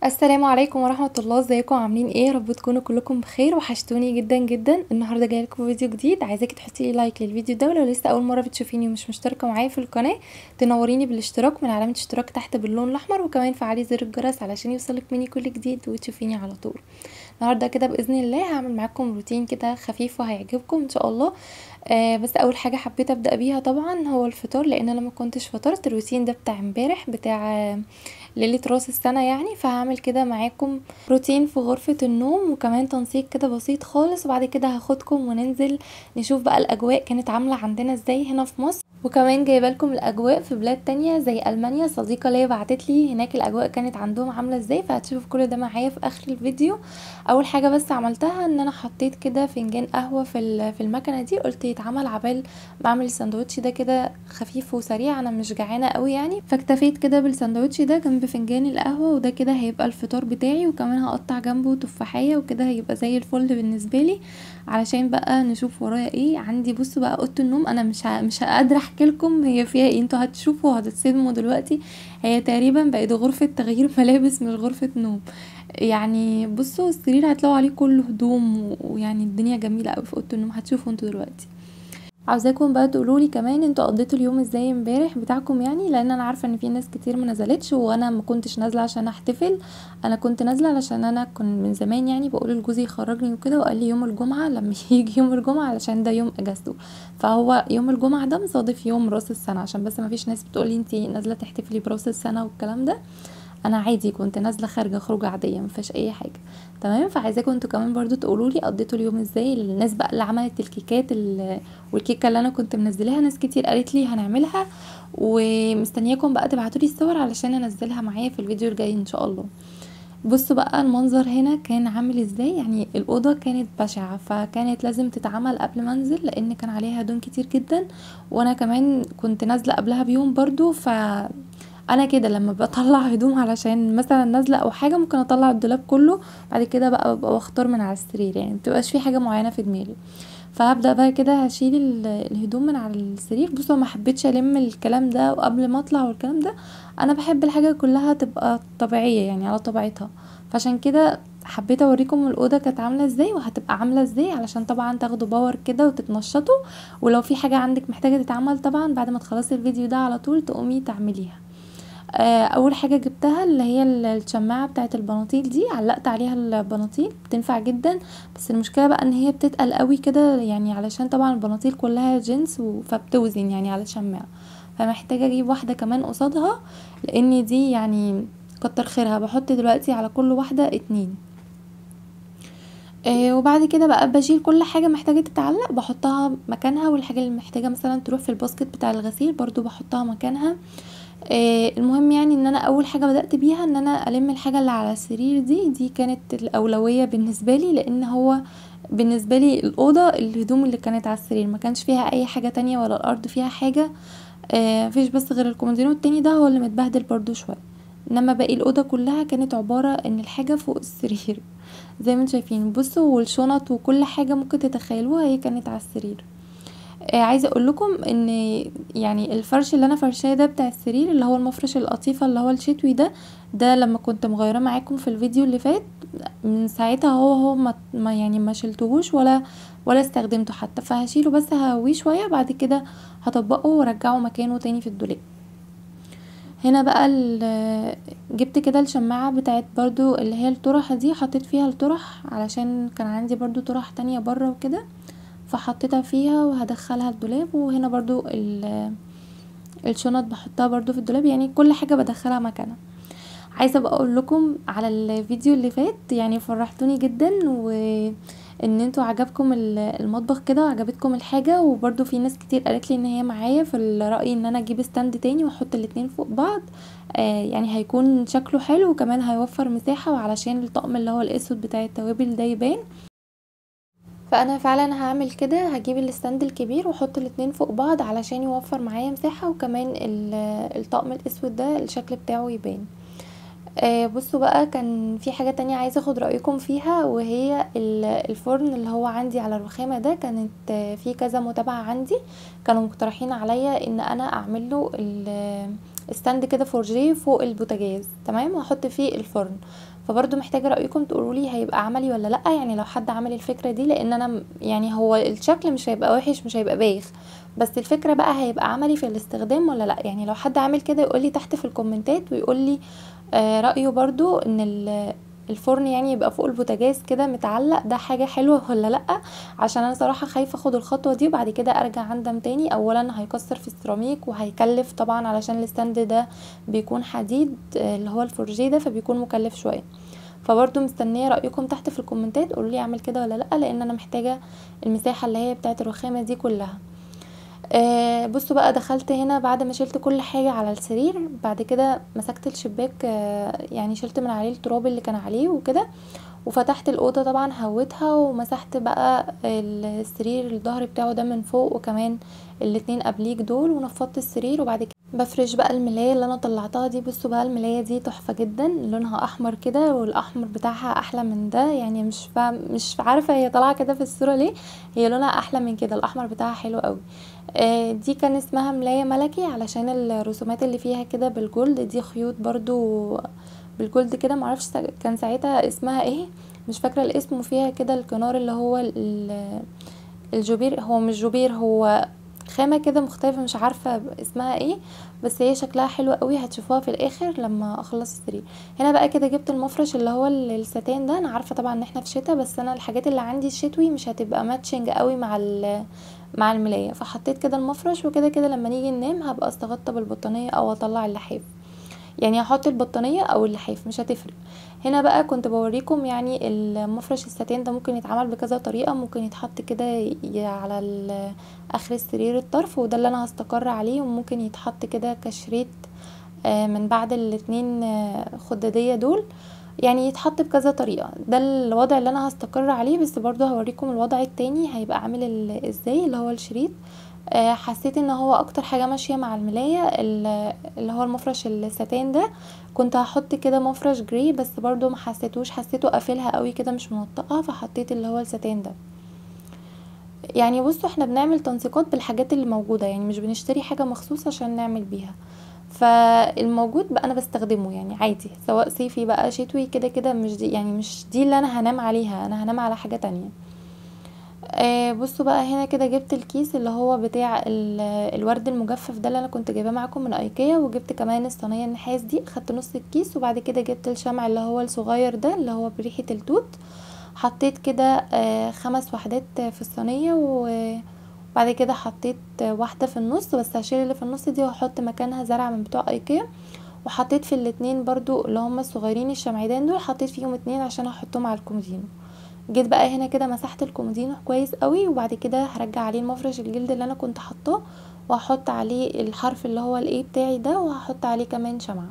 السلام عليكم ورحمة الله. ازيكم عاملين ايه؟ رب تكونوا كلكم بخير. وحشتوني جدا جدا. النهارده جايه لكم فيديو جديد. عايزاكي تحطي لي لايك للفيديو ده، ولو لسه اول مره بتشوفيني ومش مشتركه معايا في القناه تنوريني بالاشتراك من علامه اشتراك تحت باللون الاحمر، وكمان فعلي زر الجرس علشان يوصلك مني كل جديد وتشوفيني على طول. النهارده كده باذن الله هعمل معاكم روتين كده خفيف وهيعجبكم ان شاء الله. بس اول حاجه حبيت ابدا بيها طبعا هو الفطار، لان انا ما كنتش فطرت. الروتين ده بتاع امبارح، بتاع ليلة راس السنة يعني. فهعمل كده معاكم روتين في غرفة النوم، وكمان تنسيق كده بسيط خالص، وبعد كده هاخدكم وننزل نشوف بقى الاجواء كانت عاملة عندنا ازاي هنا في مصر. وكمان جايبه لكم الاجواء في بلاد تانية زي المانيا. صديقه ليا بعتت لي هناك الاجواء كانت عندهم عامله ازاي، فهتشوفوا كل ده معايا في اخر الفيديو. اول حاجه بس عملتها ان انا حطيت كده فنجان قهوه في المكنه دي، قلت يتعمل عبال بعمل الساندوتش ده كده خفيف وسريع، انا مش جعانه قوي يعني. فاكتفيت كده بالساندوتش ده جنب فنجان القهوه، وده كده هيبقى الفطار بتاعي. وكمان هقطع جنبه تفاحيه، وكده هيبقى زي الفل بالنسبه لي. علشان بقى نشوف ورايا ايه عندي. بصوا بقى اوضه النوم، انا مش قادره احكي لكم هي فيها ايه، انتوا هتشوفوا وهتتصدموا دلوقتي. هي تقريبا بقت غرفه تغيير ملابس مش غرفه نوم يعني. بصوا السرير هتلاقوا عليه كله هدوم، ويعني الدنيا جميله قوي في اوضه النوم، هتشوفوا انتوا دلوقتي. عاوزاكم بقى تقولولي كمان انتوا قضيتوا اليوم ازاي امبارح بتاعكم يعني، لان انا عارفه ان في ناس كتير ما نزلتش، وانا ما كنتش نازله عشان احتفل. انا كنت نازله علشان انا كنت من زمان يعني بقول لجوزي يخرجني وكده، وقال لي يوم الجمعه لما يجي يوم الجمعه علشان ده يوم اجازته. فهو يوم الجمعه ده مصادف يوم راس السنه، عشان بس ما فيش ناس بتقولي انتي نازله تحتفلي براس السنه والكلام ده. انا عادي كنت نازله خارجه خروجه عاديه مفيش اي حاجه. تمام. فعايزاكم انتوا كمان برضو تقولوا لي قضيتوا اليوم ازاي. الناس بقى اللي عملت الكيكات والكيكه اللي انا كنت منزلاها، ناس كتير قالت لي هنعملها، ومستنياكم بقى تبعتوا لي الصور علشان انزلها معايا في الفيديو الجاي ان شاء الله. بصوا بقى المنظر هنا كان عامل ازاي. يعني الاوضه كانت بشعه، فكانت لازم تتعمل قبل ما انزل لان كان عليها هدوم كتير جدا، وانا كمان كنت نازله قبلها بيوم برضو. انا كده لما بطلع هدوم علشان مثلا نازله او حاجه، ممكن اطلع الدولاب كله، بعد كده بقى ببقى واختار من على السرير، يعني مبتبقاش في حاجه معينه في دماغي. فهبدا بقى كده هشيل الهدوم من على السرير. بصوا ما حبيتش الم الكلام ده وقبل ما اطلع والكلام ده. انا بحب الحاجه كلها تبقى طبيعيه يعني على طبيعتها، فعشان كده حبيت اوريكم الاوضه كانت عامله ازاي وهتبقى عامله ازاي، علشان طبعا تاخدوا باور كده وتتنشطوا. ولو في حاجه عندك محتاجه تتعمل طبعا بعد ما تخلصي الفيديو ده على طول تقومي تعمليها. اول حاجه جبتها اللي هي الشماعه بتاعه البناطيل دي، علقت عليها البناطيل بتنفع جدا. بس المشكله بقى ان هي بتتقل قوي كده يعني، علشان طبعا البناطيل كلها جينز فبتوزن يعني على الشماعه. فمحتاجه اجيب واحده كمان قصادها، لان دي يعني كتر خيرها. بحط دلوقتي على كل واحده 2. وبعد كده بقى بشيل كل حاجه محتاجه تتعلق بحطها مكانها، والحاجه اللي محتاجه مثلا تروح في الباسكت بتاع الغسيل برضو بحطها مكانها. المهم يعني ان انا اول حاجه بدات بيها ان انا الم الحاجه اللي على السرير دي كانت الاولويه بالنسبه لي، لان هو بالنسبه لي الاوضه الهدوم اللي كانت على السرير ما كانش فيها اي حاجه تانية، ولا الارض فيها حاجه. مفيش بس غير الكومودينو التاني ده هو اللي متبهدل برضو شويه، انما باقي الاوضه كلها كانت عباره ان الحاجه فوق السرير زي ما انتم شايفين. بصوا والشنط وكل حاجه ممكن تتخيلوها هي كانت على السرير. عايزه اقول لكم ان يعني الفرش اللي انا فرشاه ده بتاع السرير، اللي هو المفرش القطيفه اللي هو الشتوي ده لما كنت مغيره معاكم في الفيديو اللي فات، من ساعتها هو يعني ما شلتهوش ولا استخدمته حتى. فهشيله بس ههويه شويه، بعد كده هطبقه وارجعه مكانه تاني في الدولاب. هنا بقى جبت كده الشماعة بتاعت برضو اللي هي الطرح دي، حطيت فيها الطرح علشان كان عندي برضو طرح تانية برا وكده، فحطيتها فيها وهدخلها الدولاب. وهنا برضو الشنط بحطها برضو في الدولاب، يعني كل حاجة بدخلها مكانها. عايزة بقى اقول لكم على الفيديو اللي فات، يعني فرحتوني جدا، وان انتوا عجبكم المطبخ كده وعجبتكم الحاجة. وبرضو في ناس كتير قالت لي ان هي معايا في الرأي ان انا اجيب ستاند تاني واحط الاتنين فوق بعض. يعني هيكون شكله حلو، وكمان هيوفر مساحة، وعلشان الطقم اللي هو الاسود بتاع التوابل ده يبان. فانا فعلا هعمل كده، هجيب الستاند الكبير واحط الاتنين فوق بعض علشان يوفر معايا مساحة، وكمان الطقم الاسود ده الشكل بتاعه يبان. بصوا بقى كان في حاجة تانية عايزة اخد رأيكم فيها، وهي الفرن اللي هو عندي على الرخامة ده. كانت في كذا متابعة عندي كانوا مقترحين عليا ان انا اعمله ستاند كده فورجيه فوق البوتاجاز، تمام، وهحط فيه الفرن. فبرضو محتاجه رايكم تقولوا لي هيبقى عملي ولا لا، يعني لو حد عمل الفكره دي، لان انا يعني هو الشكل مش هيبقى وحش، مش هيبقى بايخ، بس الفكره بقى هيبقى عملي في الاستخدام ولا لا. يعني لو حد عامل كده يقول لي تحت في الكومنتات، ويقول لي رايه برضو ان الفرن يعني يبقى فوق البوتاجاز كده متعلق، ده حاجه حلوه ولا لا. عشان انا صراحه خايفه اخد الخطوه دي وبعد كده ارجع اندم تاني. اولا هيكسر في السيراميك وهيكلف طبعا، علشان الستاند ده بيكون حديد اللي هو الفورجيه ده، فبيكون مكلف شويه. فبرضو مستنيه رايكم تحت في الكومنتات، قولوا لي اعمل كده ولا لا، لان انا محتاجه المساحه اللي هي بتاعه الرخامه دي كلها. بصوا بقى، دخلت هنا بعد ما شلت كل حاجة على السرير، بعد كده مسكت الشباك، يعني شلت من عليه التراب اللي كان عليه وكده، وفتحت الأوضة طبعا، هويتها ومسحت بقى السرير الظهر بتاعه ده من فوق، وكمان الاتنين قبليك دول، ونفضت السرير. وبعد كده بفرش بقى الملاية اللي انا طلعتها دي. بصوا بقى الملاية دي تحفة جدا، لونها احمر كده، والاحمر بتاعها احلى من ده، يعني مش عارفة هي طالعة كده في الصورة ليه، هي لونها احلى من كده، الاحمر بتاعها حلو قوي. دي كان اسمها ملاية ملكي، علشان الرسومات اللي فيها كده بالجولد، دي خيوط برضو بالجولد كده، معرفش كان ساعتها اسمها ايه، مش فاكرة الاسم. وفيها كده الكنار اللي هو الجوبير، هو مش جوبير، هو خامة كده مختلفة، مش عارفة اسمها ايه، بس هي شكلها حلو قوي، هتشوفوها في الاخر لما اخلص السرير. هنا بقى كده جبت المفرش اللي هو الستان ده. انا عارفة طبعا ان احنا في شتا، بس انا الحاجات اللي عندي الشتوي مش هتبقى ماتشنج قوي مع الملاية، فحطيت كده المفرش، وكده كده لما نيجي ننام هبقى استغطى بالبطانية او اطلع اللحاف، يعني هحط البطانية او اللحاف مش هتفرق. هنا بقى كنت بوريكم يعني المفرش الستان ده ممكن يتعمل بكذا طريقة، ممكن يتحط كده على اخر السرير الطرف، وده اللي انا هستقر عليه، وممكن يتحط كده كشريط من بعد الاتنين خدادية دول، يعني يتحط بكذا طريقة. ده الوضع اللي انا هستقر عليه، بس برضو هوريكم الوضع التاني هيبقى عامل ازاي، اللي هو الشريط. حسيت ان هو اكتر حاجة ماشية مع الملاية اللي هو المفرش الستان ده. كنت هحط كده مفرش جري، بس برضو ما حسيتوش، حسيته قافلها قوي كده مش منطقة، فحطيت اللي هو الستان ده. يعني بصوا، احنا بنعمل تنسيقات بالحاجات اللي موجودة، يعني مش بنشتري حاجة مخصوص عشان نعمل بيها، فالموجود بقى انا بستخدمه يعني عادي، سواء صيفي بقى شتوي، كده كده مش دي، يعني مش دي اللي انا هنام عليها، انا هنام على حاجة تانية. بصوا بقى هنا كده جبت الكيس اللي هو بتاع الورد المجفف ده، اللي انا كنت جايباه معاكم من ايكيا، وجبت كمان الصينيه النحاس دي، خدت نص الكيس. وبعد كده جبت الشمع اللي هو الصغير ده، اللي هو بريحه التوت، حطيت كده 5 وحدات في الصينيه، وبعد كده حطيت واحده في النص، بس هشيل اللي في النص دي وهحط مكانها زرع من بتوع ايكيا. وحطيت في الاتنين برضو اللي هم الصغيرين الشمعدان دول، حطيت فيهم 2 عشان هحطهم على الكومودينو. جيت بقى هنا كده مسحت الكومودينو كويس قوي، وبعد كده هرجع عليه المفرش الجلد اللي انا كنت حطاه، وهحط عليه الحرف اللي هو الايه بتاعي ده، وهحط عليه كمان شمعة.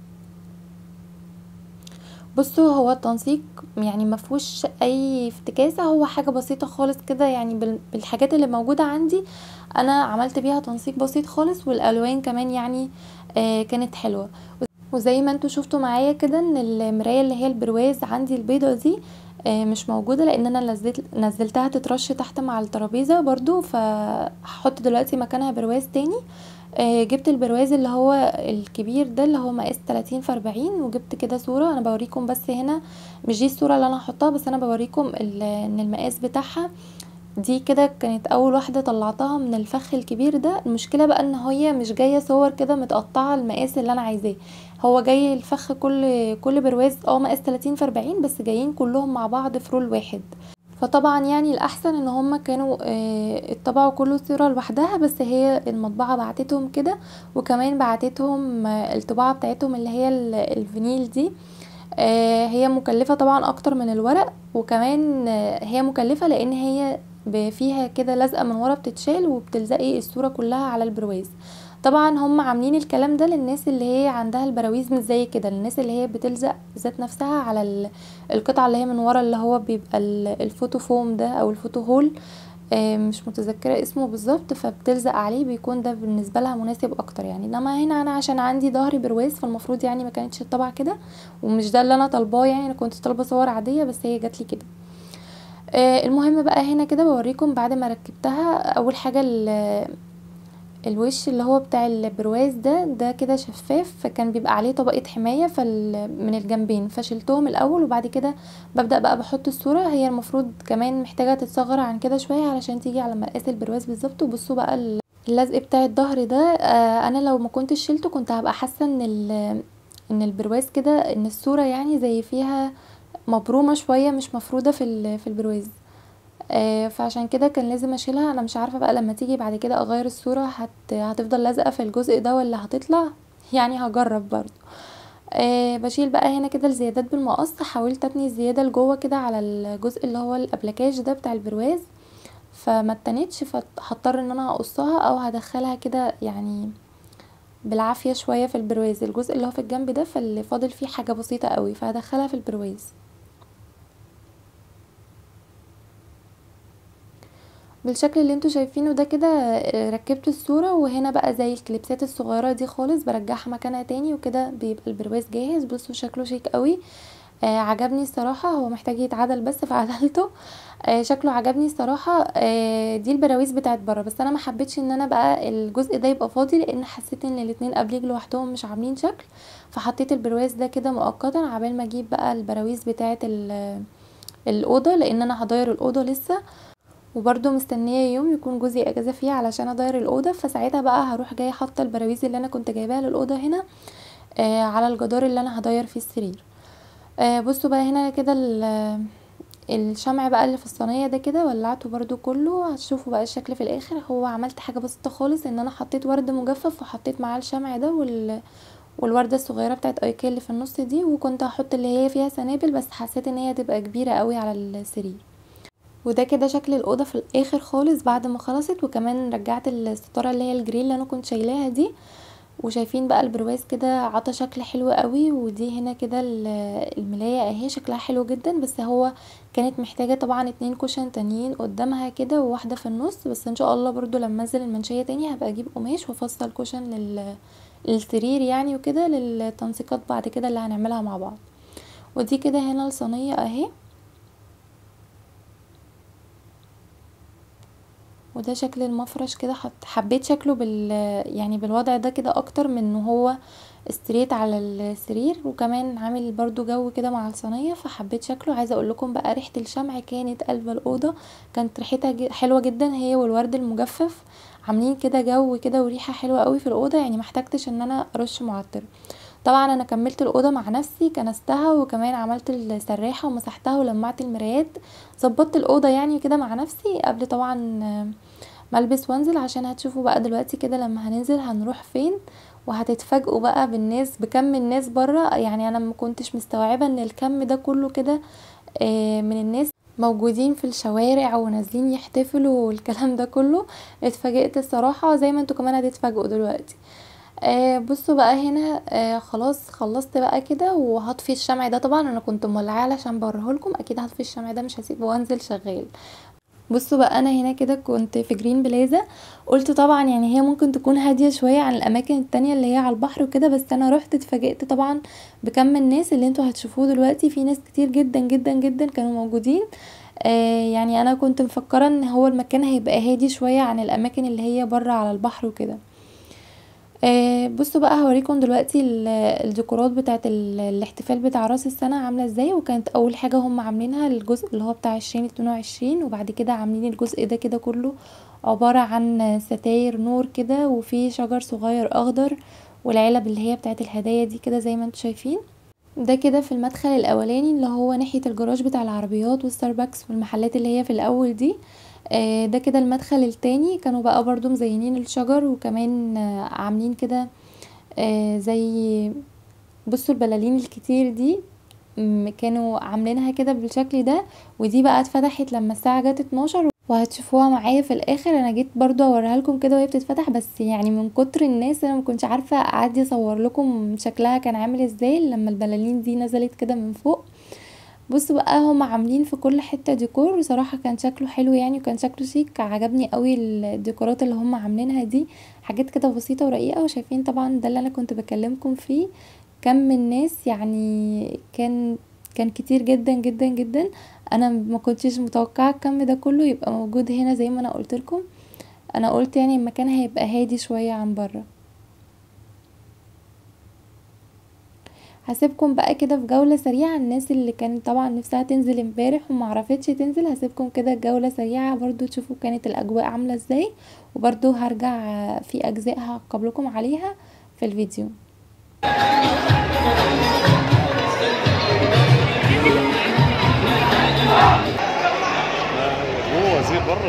بصوا هو التنسيق يعني مفهوش اي افتكاسة، هو حاجة بسيطة خالص كده، يعني بالحاجات اللي موجودة عندي انا عملت بيها تنسيق بسيط خالص، والالوان كمان يعني كانت حلوة. وزي ما انتوا شفتوا معايا كده ان المرايه اللي هي البرواز عندي البيضه دي مش موجوده، لان انا نزلتها تترش تحت مع الترابيزه برضو، فهحط دلوقتي مكانها برواز تاني. جبت البرواز اللي هو الكبير ده، اللي هو مقاس 30 في 40، وجبت كده صوره انا بوريكم، بس هنا مش دي الصوره اللي انا هحطها، بس انا بوريكم ان المقاس بتاعها دي كده كانت اول واحده طلعتها من الفخ الكبير ده. المشكله بقى ان هي مش جايه صور كده متقطعه المقاس اللي انا عايزاه، هو جاي الفخ كل برواز مقاس 30 في 40، بس جايين كلهم مع بعض في رول واحد. فطبعا يعني الاحسن ان هما كانوا اتطبعوا كل صورة لوحدها، بس هي المطبعة بعتتهم كده، وكمان بعتتهم الطباعة بتاعتهم اللي هي الفينيل دي. هي مكلفة طبعا اكتر من الورق، وكمان هي مكلفة لان هي فيها كده لزقة من ورا بتتشال، وبتلزقي الصورة كلها على البرواز. طبعا هم عاملين الكلام ده للناس اللي هي عندها البراويز مش زي كده، للناس اللي هي بتلزق ذات نفسها على القطعة اللي هي من ورا، اللي هو بيبقى الفوتو فوم ده او الفوتو هول، مش متذكرة اسمه بالظبط، فبتلزق عليه، بيكون ده بالنسبة لها مناسب اكتر يعني. انما هنا انا عشان عندي ظهري برواز، فالمفروض يعني ما كانتش الطبع كده، ومش ده اللي انا طالباه، يعني انا كنت طالبة صور عادية، بس هي جات لي كده. المهم بقى هنا كده بوريكم بعد ما ركبتها. اول حاجة الوش اللي هو بتاع البرواز ده كده شفاف، فكان بيبقى عليه طبقة حماية من الجنبين، فشلتهم الاول وبعد كده ببدأ بقى بحط الصورة. هي المفروض كمان محتاجة تتصغر عن كده شوية علشان تيجي على مقاس البرواز بالظبط. وبصوا بقى اللزق بتاع الظهر ده، انا لو ما كنتش شلته كنت هبقى حاسة ان البرواز كده، ان الصورة يعني زي فيها مبرومة شوية، مش مفرودة في البرواز. فعشان كده كان لازم اشيلها. انا مش عارفة بقى لما تيجي بعد كده اغير الصورة هتفضل لازقة في الجزء ده ولا هتطلع، يعني هجرب برضو. بشيل بقى هنا كده الزيادات بالمقص. حاولت اتني الزيادة لجوه كده على الجزء اللي هو الابلكاج ده بتاع البرواز، فما اتنتش، فهضطر ان انا اقصها او هدخلها كده يعني بالعافية شوية في البرواز. الجزء اللي هو في الجنب ده فاللي فاضل فيه حاجة بسيطة قوي، فهدخلها في البرواز. بالشكل اللي انتوا شايفينه ده كده ركبت الصورة. وهنا بقى زي الكليبسات الصغيرة دي خالص برجعها مكانها تاني، وكده بيبقى البرواز جاهز. بصوا شكله شيك قوي. عجبني الصراحة. هو محتاج يتعدل بس فعدلته. شكله عجبني الصراحة. دي البراويز بتاعت بره، بس انا ما حبيتش ان انا بقى الجزء ده يبقى فاضي، لان حسيت ان الاتنين قبليك لوحدهم مش عاملين شكل. فحطيت البرواز ده كده مؤقتا عبال ما اجيب بقى البراويز بتاعت الأوضة، لان انا هضير الأوضة لسه. وبرده مستنيه يوم يكون جوزي اجازه فيه علشان ادير الاوضه، فساعتها بقى هروح جايه حاطه البراويز اللي انا كنت جايباها للاوضه هنا على الجدار اللي انا هدير فيه السرير. بصوا بقى هنا كده الشمع بقى اللي في الصينيه ده كده ولعته برده كله. هتشوفوا بقى الشكل في الاخر. هو عملت حاجه بسيطه خالص، ان انا حطيت ورد مجفف وحطيت معاه الشمع ده والورده الصغيره بتاعت ايكيا اللي في النص دي. وكنت هحط اللي هي فيها سنابل، بس حسيت ان هي تبقى كبيره قوي على السرير. وده كده شكل الاوضه في الاخر خالص بعد ما خلصت. وكمان رجعت الستاره اللي هي الجري اللي انا كنت شايلاها دي. وشايفين بقى البرواز كده عطى شكل حلو قوي. ودي هنا كده الملايه اهي شكلها حلو جدا، بس هو كانت محتاجه طبعا 2 كوشن تانيين قدامها كده وواحده في النص. بس ان شاء الله برضو لما انزل المنشيه تاني هبقى اجيب قماش وافصل كوشن للسرير يعني، وكده للتنسيقات بعد كده اللي هنعملها مع بعض. ودي كده هنا الصينيه اهي. وده شكل المفرش كده. حبيت شكله يعني بالوضع ده كده اكتر من ان هو استريت على السرير، وكمان عامل برضو جو كده مع الصينيه، فحبيت شكله. عايزه اقول لكم بقى ريحه الشمع كانت قلب الاوضه. كانت ريحتها حلوه جدا، هي والورد المجفف عاملين كده جو كده وريحه حلوه قوي في الاوضه. يعني محتاجتش ان انا ارش معطر. طبعا انا كملت الاوضه مع نفسي، كنستها وكمان عملت السراحه ومسحتها ولمعت المرايات. ظبطت الاوضه يعني كده مع نفسي قبل طبعا ما البس وانزل، عشان هتشوفوا بقى دلوقتي كده لما هننزل هنروح فين. وهتتفاجئوا بقى بالناس، بكم الناس بره. يعني انا ما كنتش مستوعبه ان الكم ده كله كده من الناس موجودين في الشوارع ونازلين يحتفلوا والكلام ده كله. اتفاجئت الصراحه زي ما انتوا كمان هتتفاجئوا دلوقتي. بصوا بقى هنا خلاص خلصت بقى كده. وهطفي الشمع ده. طبعا انا كنت مولعاه علشان بوريهولكم. اكيد هطفي الشمع ده مش هسيبه وانزل شغال. بصوا بقى انا هنا كده كنت في جرين بلازا. قلت طبعا يعني هي ممكن تكون هادية شوية عن الاماكن التانية اللي هي على البحر وكده، بس انا رحت اتفاجئت طبعا بكم الناس اللي انتوا هتشوفوه دلوقتي. في ناس كتير جدا جدا جدا كانوا موجودين. يعني انا كنت مفكرة ان هو المكان هيبقى هادي شوية عن الاماكن اللي هي بره على البحر وكده. بصوا بقى هوريكم دلوقتي الديكورات بتاعه الاحتفال بتاع راس السنه عامله ازاي. وكانت اول حاجه هم عاملينها الجزء اللي هو بتاع 2022، وبعد كده عاملين الجزء ده كده كله عباره عن ستاير نور كده، وفي شجر صغير اخضر، والعلب اللي هي بتاعه الهدايا دي كده زي ما انتم شايفين. ده كده في المدخل الاولاني اللي هو ناحيه الجراج بتاع العربيات والستاربكس والمحلات اللي هي في الاول دي. ده كده المدخل التاني. كانوا بقى برضو مزينين الشجر، وكمان عاملين كده زي بصوا البلالين الكتير دي كانوا عاملينها كده بالشكل ده. ودي بقى اتفتحت لما الساعة جت 12، وهتشوفوها معايا في الاخر. انا جيت برضو اوريها لكم كده وهي بتتفتح، بس يعني من كتر الناس انا مكنتش عارفة اعدي اصور لكم شكلها كان عامل ازاي لما البلالين دي نزلت كده من فوق. بصوا بقى هم عاملين في كل حته ديكور. بصراحه كان شكله حلو يعني، وكان شكله شيك. عجبني قوي الديكورات اللي هم عاملينها دي. حاجات كده بسيطه ورقيقه. وشايفين طبعا ده اللي انا كنت بكلمكم فيه. كم الناس يعني كان كتير جدا جدا جدا. انا ما كنتش متوقعه الكم ده كله يبقى موجود هنا زي ما انا قلت لكم. فانا قلت يعني المكان هيبقى هادي شوية عن بره. هسيبكم بقى كده في جولة سريعة. الناس اللي كانت طبعا نفسها تنزل امبارح ومعرفتش تنزل، هسيبكم كده جولة سريعة برضو تشوفوا كانت الاجواء عاملة ازاي، وبرضو هرجع في اجزاء هقابلكم عليها في الفيديو. هو وزير بره.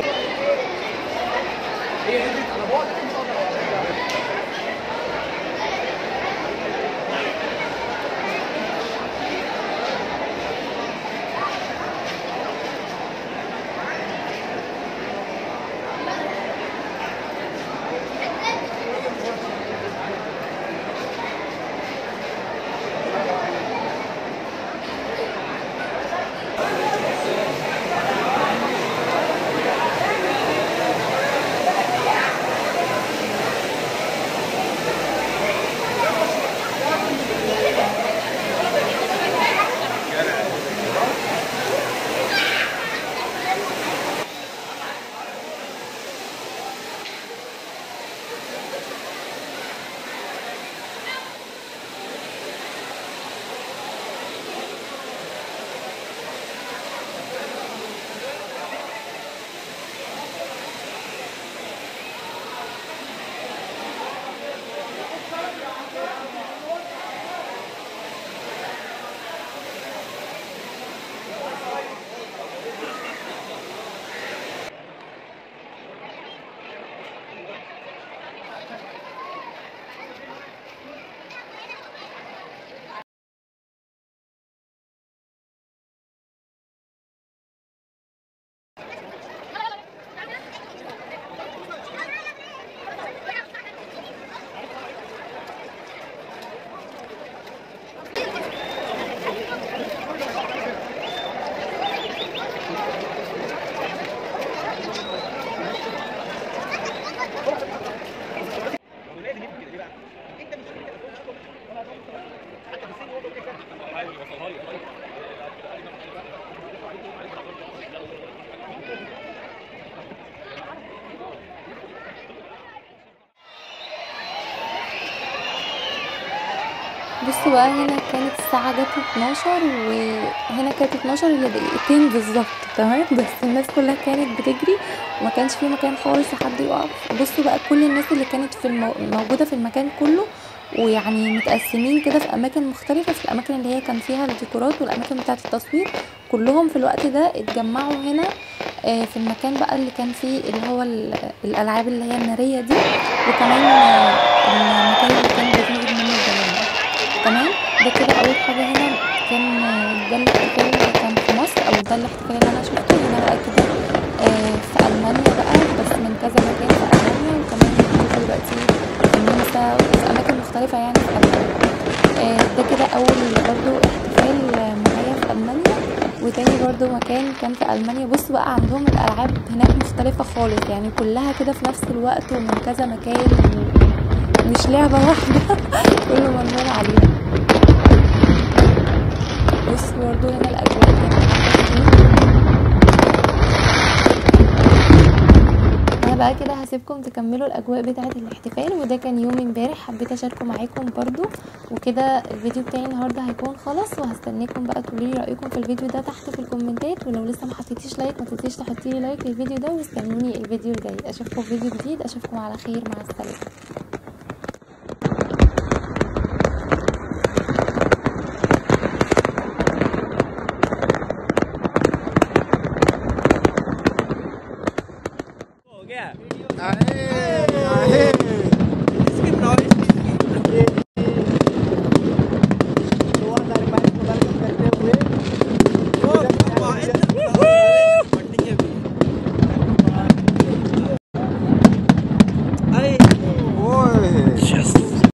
بصوا بقى، هنا كانت الساعة جت 12 وهنا كانت 12 الا دقيقتين بالظبط، تمام. بس الناس كلها كانت بتجري وما كانش في مكان خالص لحد يقف. بصوا بقى كل الناس اللي كانت في موجودة في المكان كله، ويعني متقسمين كده في اماكن مختلفة، في الاماكن اللي هي كان فيها الديكورات والاماكن بتاعة التصوير، كلهم في الوقت ده اتجمعوا هنا في المكان بقى اللي كان فيه اللي هو الالعاب اللي هي النارية دي، وكمان المكان اللي كان بيتنقل منه الجمال. تمام. ده كده اول حاجه. هنا كان ده الاحتفال اللي كان في مصر، او ده الاحتفال اللي انا شفته هنا بقى كده في المانيا بقى، بس من كذا مكان في المانيا، وكمان بنشوفه دلوقتي في النمسا وفي اماكن مختلفه يعني في المانيا. ده كده اول برضو احتفال معايا في المانيا. وتاني برضو مكان كان في المانيا. بصوا بقى عندهم الالعاب هناك مختلفه خالص، يعني كلها كده في نفس الوقت ومن كذا مكان، مش لعبة واحدة كله ملموم عليها. بص برضو هنا الأجواء أنا بقى كده هسيبكم تكملوا الأجواء بتاعة الاحتفال. وده كان يوم امبارح، حبيت أشاركه معاكم برضو. وكده الفيديو بتاعي النهاردة هيكون خلص، وهستناكم بقى تقولي رأيكم في الفيديو ده تحت في الكومنتات. ولو لسه ما حطيتيش لايك ما تنسيش تحطيلي لايك للفيديو ده، واستنوني الفيديو الجاي. أشوفكم في فيديو جديد، أشوفكم على خير، مع السلامة. Aê!